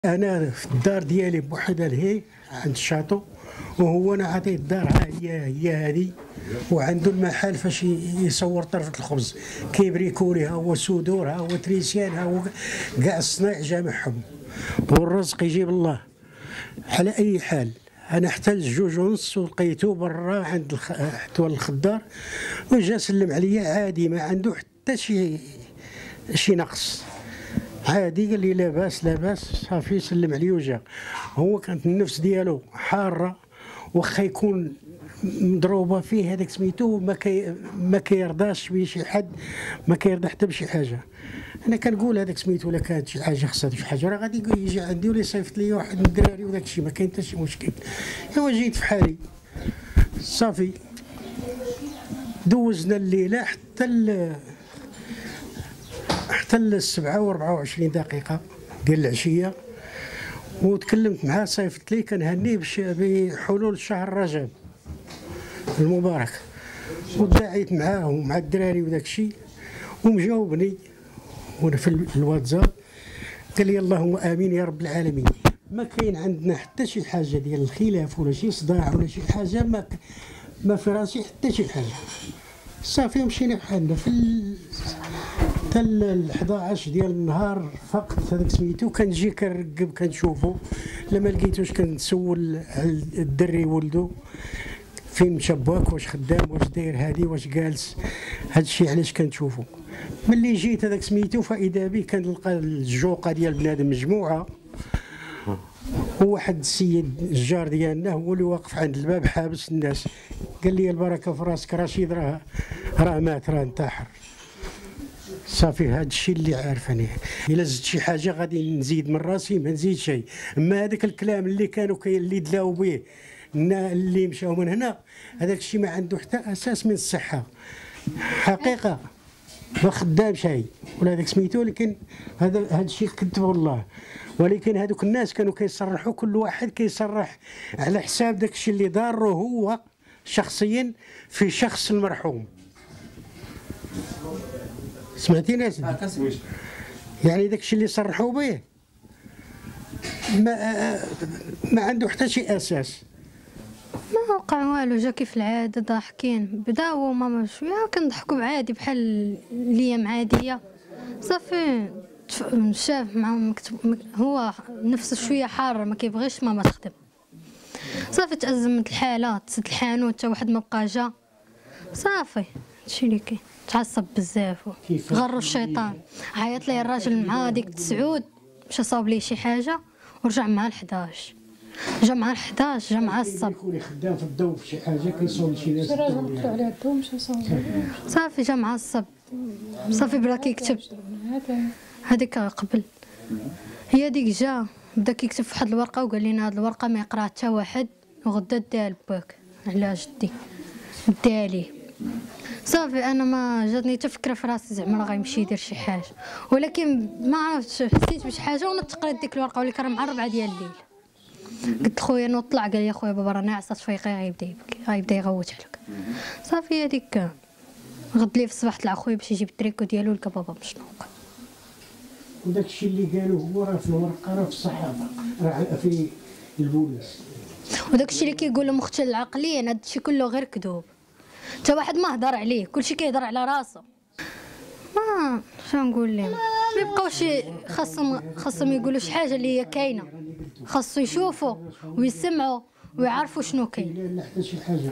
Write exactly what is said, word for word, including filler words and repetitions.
انا في الدار ديالي بوحدها لهي عند الشاطو، وهو انا عطيه الدار هي هي هذه، وعنده المحل فاش يصور طرفه الخبز، كيبريكولي ها هو سودور ها هو تريسيان ها هو كاع الصنايع جامعهم، والرزق يجيب الله. على اي حال انا حتى الجوج ونص ولقيته برا عند حتوى الخضار، وجا سلم عليا عادي، ما عنده حتى شي شي نقص، عادي قال لي لاباس لاباس صافي، سلم عليه وجا. هو كانت النفس ديالو حاره، واخا يكون مضروبه فيه هذاك سميتو، ما كي ما كيرضاش بشي حد، ما كيرضى حتى بشي حاجه. انا كنقول هذاك سميتو الا كانت شي حاجه خصها شي حاجه راه غادي يجي عندي ولا يصيفط لي واحد من الدراري وداك الشيء، ما كاين حتى شي مشكل. ايوا جيت في حالي صافي، دوزنا الليله حتى ال حتى السبعة وأربعة وعشرين دقيقة ديال العشية، وتكلمت معاه صيفط لي كنهنيه بحلول شهر رجب المبارك، ودعيت معاه ومع الدراري وداك الشيء، ومجاوبني وانا في الواتساب قال لي اللهم امين يا رب العالمين. ما كاين عندنا حتى شي حاجه ديال الخلاف ولا شي صداع ولا شي حاجه، ما ما في راسي حتى شي حاجه. صافي مشينا بحالنا في ال... حتى ال حداش ديال النهار فقط هذاك سميتو، كنجي كنرقب كنشوفو، لما لقيتوش كنسول على الدري ولدو فين مشى باك، واش خدام واش داير هادي واش جالس، هادشي علاش كنشوفو. ملي جيت هذاك سميتو فاذا به كنلقى الجوقه ديال بنادم مجموعه، وواحد السيد الجار ديالنا هو اللي واقف عند الباب حابس الناس، قال لي البركه في راسك رشيد راه راه مات راه انتحر. صافي هذا الشيء اللي عارف انا، الا زدت شي حاجه غادي نزيد من راسي، ما نزيد شيء. اما هذاك الكلام اللي كانوا كي اللي دلاو به اللي مشاو من هنا، هذاك الشيء ما عنده حتى اساس من الصحه حقيقه، ما خدام شيء ولا هذاك سميتو. لكن هذا هذا الشيء كتبه الله، ولكن هذوك الناس كانوا كيصرحوا، كل واحد كيصرح على حساب داك الشيء اللي ضاره هو شخصيا في شخص المرحوم. سمعتيني اسيدي؟ يعني داك الشيء اللي صرحوا به ما ما عنده حتى شي اساس. ما وقع والو، جا كيف العاده ضاحكين، بداو ماما شويه كنضحكوا عادي بحال الايام عاديه. صافي شاف معاهم هو نفسه شويه حار، ما كيبغيش ماما تخدم. صافي تأزمت الحاله، تسد الحانوت حتى واحد ما بقى جا. صافي هادشي اللي كاين، تعصب بزاف غرو الشيطان. عيط لي الراجل مع ديك تسعود، مشى صاوب ليه شي حاجه ورجع مع الحداش، جا مع الحداش جا مع الصب. يكون خدام في الضو في شي حاجه كيصوب شي ناس، الراجل قتلوا عليه الضو مشى صاوب. صافي جا مع الصب، صافي بدا كيكتب هذيك قبل، هي ديك جا بدا كيكتب في واحد الورقه وقال لنا هاد الورقه ما يقراها حتى واحد، وغدا ديها لباك على جدي ديها ليه. صافي انا ما جاتني حتى فكره في راسي زعما راه غيمشي يدير شي حاجه، ولكن ما عرفتش حسيت بشي حاجه ونط قريت ديك الورقه، ولكن راه مع الربعه ديال الليل. قلت لخويا نوض طلع، قال لي خويا بابا راه ناعسه تفيقي غيبدا يبكي غيبدا يغوت عليك. صافي هذيك غد لي في الصباح طلع خويا باش يجيب التريكو ديالو، لقى بابا مشنوق. وداك الشيء اللي قالوا هو راه في الورقه، راه في الصحافه، راه في البوليس. وداك الشيء اللي كيقول لهم مختل العقليا، هذا الشيء كله غير كذوب، حتى واحد ما هضر عليه، كلشي كيهضر على راسه. ما شنو نقول لهم، ما يبقاوش خاصهم خاصهم يقولوا شي حاجه اللي هي كاينه، خاصو يشوفوا ويسمعوا ويعرفوا شنو كاين.